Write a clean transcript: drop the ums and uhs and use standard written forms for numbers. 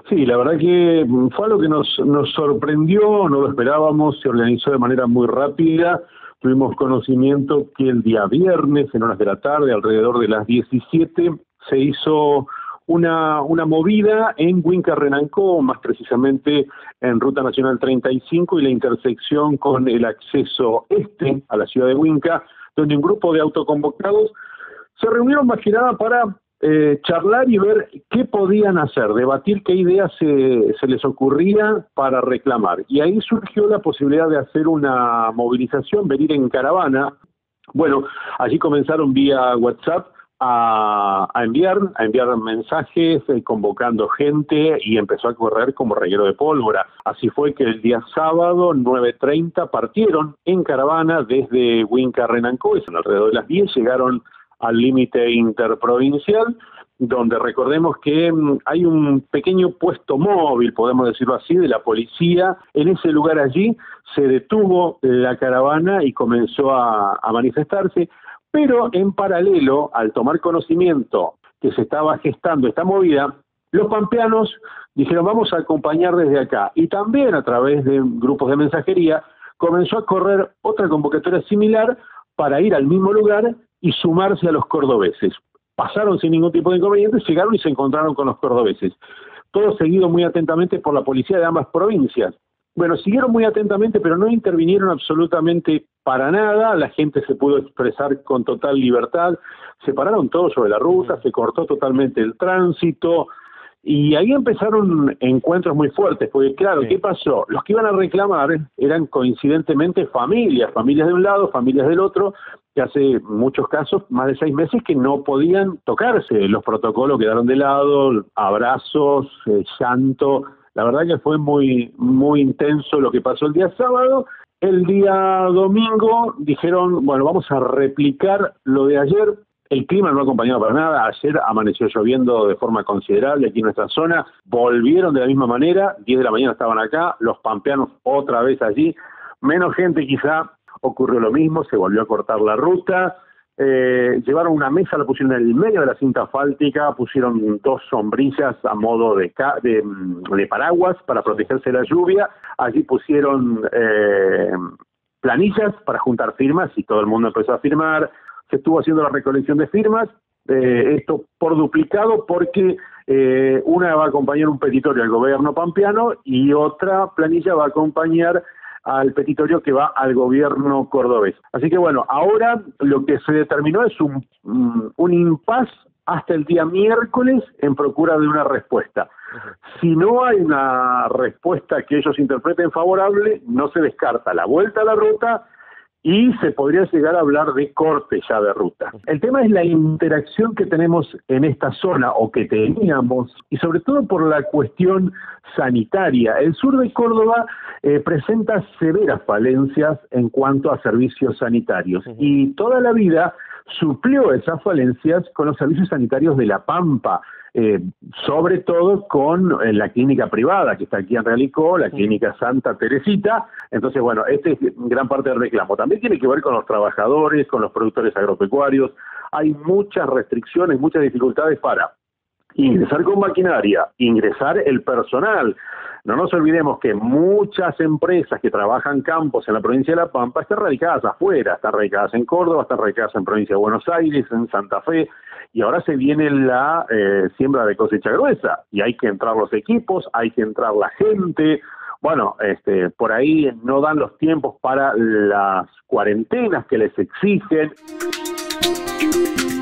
Sí, la verdad que fue algo que nos sorprendió, no lo esperábamos, se organizó de manera muy rápida. Tuvimos conocimiento que el día viernes, en horas de la tarde, alrededor de las 17, se hizo una movida en Huinca-Renancó, más precisamente en Ruta Nacional 35 y la intersección con el acceso este a la ciudad de Huinca, donde un grupo de autoconvocados se reunieron más que nada para charlar y ver qué podían hacer, debatir qué ideas se les ocurría para reclamar. Y ahí surgió la posibilidad de hacer una movilización, venir en caravana. Bueno, allí comenzaron vía WhatsApp a enviar mensajes, convocando gente, y empezó a correr como reguero de pólvora. Así fue que el día sábado, 9:30, partieron en caravana desde Huinca-Renancó, alrededor de las 10, llegaron al límite interprovincial, donde recordemos que hay un pequeño puesto móvil, podemos decirlo así, de la policía. En ese lugar allí se detuvo la caravana y comenzó a manifestarse, pero en paralelo, al tomar conocimiento que se estaba gestando esta movida, los pampeanos dijeron: vamos a acompañar desde acá. Y también a través de grupos de mensajería comenzó a correr otra convocatoria similar para ir al mismo lugar y sumarse a los cordobeses. Pasaron sin ningún tipo de inconvenientes, llegaron y se encontraron con los cordobeses. Todo seguido muy atentamente por la policía de ambas provincias. Bueno, siguieron muy atentamente, pero no intervinieron absolutamente para nada. La gente se pudo expresar con total libertad. Se pararon todos sobre la ruta, se cortó totalmente el tránsito. Y ahí empezaron encuentros muy fuertes, porque claro, ¿qué pasó? Los que iban a reclamar eran coincidentemente familias de un lado, familias del otro, que hace muchos casos, más de 6 meses, que no podían tocarse. Los protocolos quedaron de lado, abrazos, llanto. La verdad que fue muy, muy intenso lo que pasó el día sábado. El día domingo dijeron: bueno, vamos a replicar lo de ayer. El clima no acompañaba para nada. Ayer amaneció lloviendo de forma considerable aquí en nuestra zona. Volvieron de la misma manera. 10 de la mañana estaban acá. Los pampeanos otra vez allí. Menos gente quizá. Ocurrió lo mismo. Se volvió a cortar la ruta. Llevaron una mesa, la pusieron en el medio de la cinta asfáltica. Pusieron 2 sombrillas a modo de paraguas para protegerse de la lluvia. Allí pusieron planillas para juntar firmas y todo el mundo empezó a firmar. Se estuvo haciendo la recolección de firmas, esto por duplicado, porque una va a acompañar un petitorio al gobierno pampeano y otra planilla va a acompañar al petitorio que va al gobierno cordobés. Así que bueno, ahora lo que se determinó es un impas hasta el día miércoles en procura de una respuesta. Si no hay una respuesta que ellos interpreten favorable, no se descarta la vuelta a la ruta y se podría llegar a hablar de corte ya de ruta. El tema es la interacción que tenemos en esta zona, o que teníamos, y sobre todo por la cuestión sanitaria. El sur de Córdoba presenta severas falencias en cuanto a servicios sanitarios, y toda la vida suplió esas falencias con los servicios sanitarios de La Pampa, sobre todo con la clínica privada que está aquí en Realicó, la clínica Santa Teresita. Entonces, bueno, este es gran parte del reclamo. También tiene que ver con los trabajadores, con los productores agropecuarios. Hay muchas restricciones, muchas dificultades para ingresar con maquinaria, ingresar el personal. No nos olvidemos que muchas empresas que trabajan campos en la provincia de La Pampa están radicadas afuera, están radicadas en Córdoba, están radicadas en provincia de Buenos Aires, en Santa Fe, y ahora se viene la siembra de cosecha gruesa, y hay que entrar los equipos, hay que entrar la gente. Bueno, por ahí no dan los tiempos para las cuarentenas que les exigen.